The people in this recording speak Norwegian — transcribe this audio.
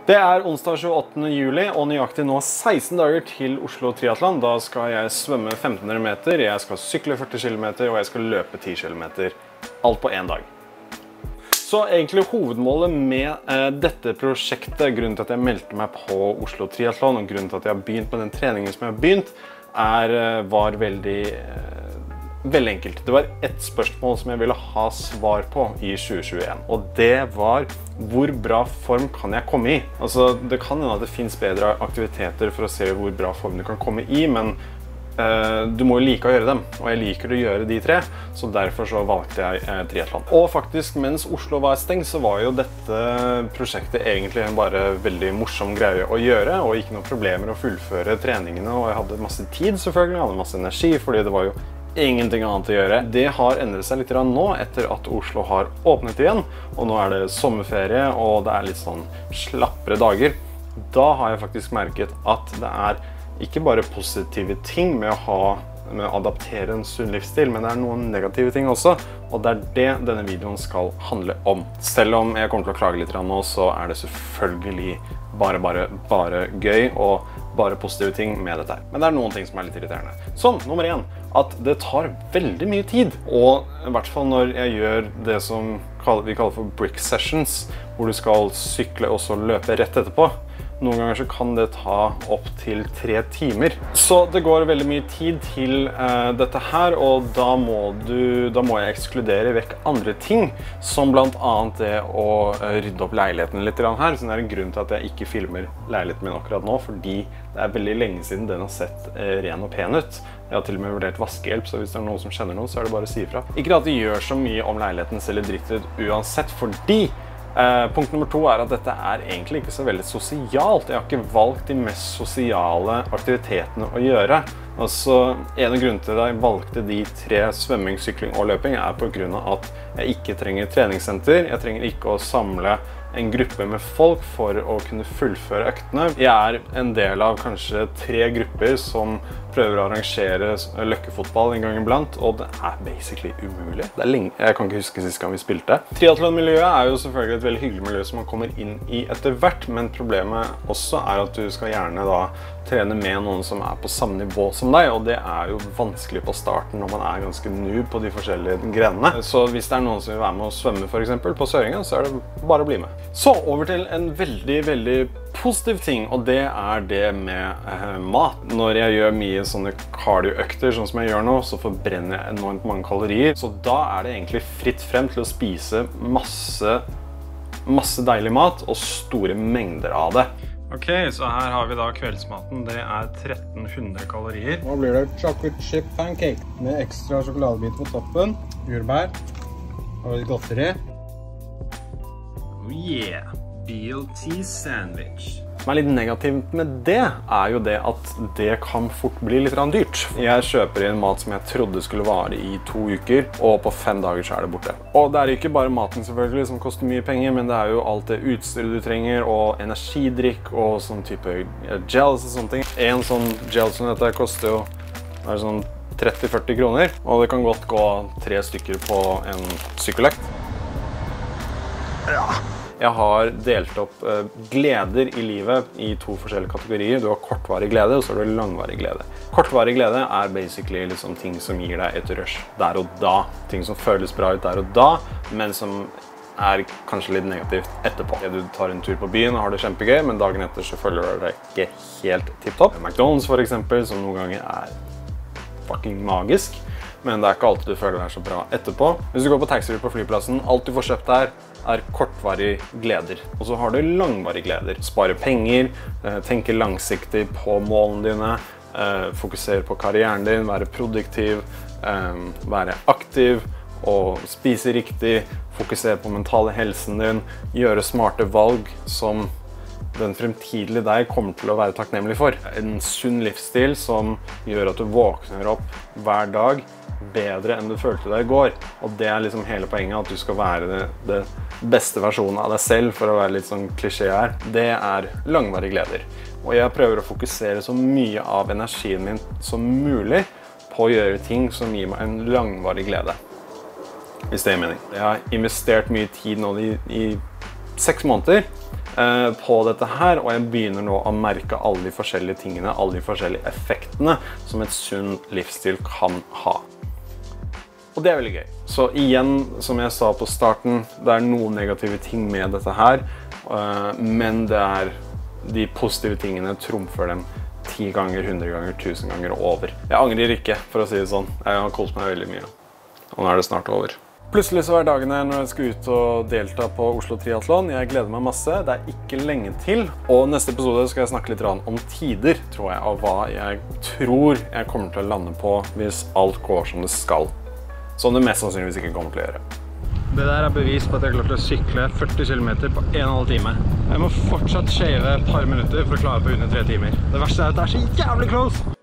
Det er onsdag 28. juli, og nøyaktig nå 16 dager til Oslo Triathlon. Da skal jeg svømme 1500 meter, jeg skal sykle 40 km, og jeg skal løpe 10 km. Alt på en dag. Så egentlig hovedmålet med dette prosjektet, grunnen til at jeg meldte meg på Oslo Triathlon, og grunnen til at jeg har begynt med den treningen som jeg har begynt, var veldig enkelt. Det var ett spørsmål som jeg ville ha svar på i 2021, og det var hvor bra form kan jeg komme i? Altså, det kan hende at det finnes bedre aktiviteter for å se hvor bra form du kan komme i, men du må jo like å gjøre dem, og jeg liker å gjøre de tre, så derfor så valgte jeg triathlon. Og faktisk, mens Oslo var stengt, så var jo dette prosjektet egentlig bare veldig morsom greie å gjøre, og ikke noen problemer å fullføre treningene, og jeg hadde masse tid selvfølgelig, jeg hadde masse energi, fordi det var jo ingenting annet å gjøre. Det har endret seg litt nå etter at Oslo har åpnet igjen, og nå er det sommerferie, og det er litt sånn slappere dager. Da har jeg faktisk merket at det er ikke bare positive ting med å adaptere en sunn livsstil, men det er noen negative ting også, og det er det denne videoen skal handle om. Selv om jeg kommer til å klage litt nå, så er det selvfølgelig bare gøy og bare positive ting med dette her. Men det er noen ting som er litt irriterende. Sånn, nummer 1, at det tar veldig mye tid, og i hvert fall når jeg gjør det som vi kaller for brick sessions, hvor du skal sykle og så løpe rett etterpå. Noen ganger så kan det ta opp til 3 timer. Så det går veldig mye tid til dette her, og da må jeg ekskludere vekk andre ting, som blant annet det å rydde opp leiligheten litt her. Så det er en grunn til at jeg ikke filmer leiligheten min akkurat nå, fordi det er veldig lenge siden den har sett ren og pen ut. Jeg har til og med vurdert vaskehjelp, så hvis det er noen som kjenner noe, så er det bare å si ifra. Ikke at det gjør så mye om leiligheten selv dritt ut uansett, fordi punkt nummer 2 er at dette er egentlig ikke så veldig sosialt. Jeg har ikke valgt de mest sosiale aktivitetene å gjøre. Altså, en av grunnen til at jeg valgte de 3, svømming, sykling og løping, er på grunn av at jeg ikke trenger treningssenter. Jeg trenger ikke å samle en gruppe med folk for å kunne fullføre øktene. Jeg er en del av kanskje 3 grupper som prøver å arrangere løkkefotball en gang iblant, og det er basically umulig. Det er lenge, jeg kan ikke huske sist gang vi spilte. Triathlon-miljøet er jo selvfølgelig et veldig hyggelig miljø som man kommer inn i etter hvert, men problemet også er at du skal gjerne da trene med noen som er på samme nivå som deg, og det er jo vanskelig på starten når man er ganske noob på de forskjellige grenene. Så hvis det er noen som vil være med å svømme for eksempel på Søringen, så er det bare å bli med. Så over til en veldig positiv ting, og det er det med mat. Når jeg gjør mye sånne cardio-økter, sånn som jeg gjør nå, så forbrenner jeg enormt mange kalorier. Så da er det egentlig fritt frem til å spise masse deilig mat og store mengder av det. Ok, så her har vi da kveldsmaten. Det er 1300 kalorier. Nå blir det chocolate chip pancake med ekstra sjokoladebit på toppen, jordbær og litt godteri. Oh yeah, BLT sandwich. Det som er litt negativt med det, er jo det at det kan fort bli litt dyrt. Jeg kjøper inn mat som jeg trodde skulle vare i 2 uker, og på 5 dager så er det borte. Og det er ikke bare maten selvfølgelig som koster mye penger, men det er jo alt det utstyret du trenger, og energidrikk, og sånn type gels og sånne ting. En sånn gel som dette koster jo sånn 30-40 kroner, og det kan godt gå 3 stykker på en sykkeløkt. Ja. Jeg har delt opp gleder i livet i 2 forskjellige kategorier. Du har kortvarig glede, og så har du langvarig glede. Kortvarig glede er basically liksom ting som gir deg et rush der og da. Ting som føles bra ut der og da, men som er kanskje litt negativt etterpå. Du tar en tur på byen og har det kjempegøy, men dagen etter så føler du deg ikke helt tipptopp. McDonald's for eksempel, som noen ganger er fucking magisk, men det er ikke alltid du føler deg så bra etterpå. Hvis du går på taxi på flyplassen, alt du får kjøpt der er kortvarig gleder. Og så har du langvarig gleder. Spare penger, tenke langsiktig på målene dine, fokusere på karrieren din, være produktiv, være aktiv og spise riktig, fokusere på mentale helsen din, gjøre smarte valg som den fremtidige deg kommer til å være takknemlig for. En sunn livsstil som gjør at du våkner opp hver dag bedre enn du følte deg i går. Og det er liksom hele poenget, at du skal være det beste versjonen av deg selv, for å være litt sånn klisjé her. Det er langvarige gleder. Og jeg prøver å fokusere så mye av energien min som mulig på å gjøre ting som gir meg en langvarig glede. Hvis det er mening. Jeg har investert mye tid nå i 6 måneder på dette her, og jeg begynner nå å merke alle de forskjellige tingene, alle de forskjellige effektene som et sunn livsstil kan ha. Og det er veldig gøy. Så igjen, som jeg sa på starten, det er noen negative ting med dette her, men det er de positive tingene trumfer dem 10 ganger, 100 ganger, 1000 ganger og over. Jeg angrer ikke, for å si det sånn. Jeg har kost meg veldig mye. Og nå er det snart over. Plutselig så er dagene når jeg skal ut og delta på Oslo Triathlon. Jeg gleder meg masse. Det er ikke lenge til. Og neste episode skal jeg snakke litt om tider, tror jeg, og hva jeg tror jeg kommer til å lande på hvis alt går som det skal. Som det mest sannsynligvis ikke kommer til å gjøre. Det der er bevis på at jeg har klart å sykle 40 km på 1,5 time. Jeg må fortsatt shave et par minutter for å klare på under 3 timer. Det verste er at det er så jævlig close!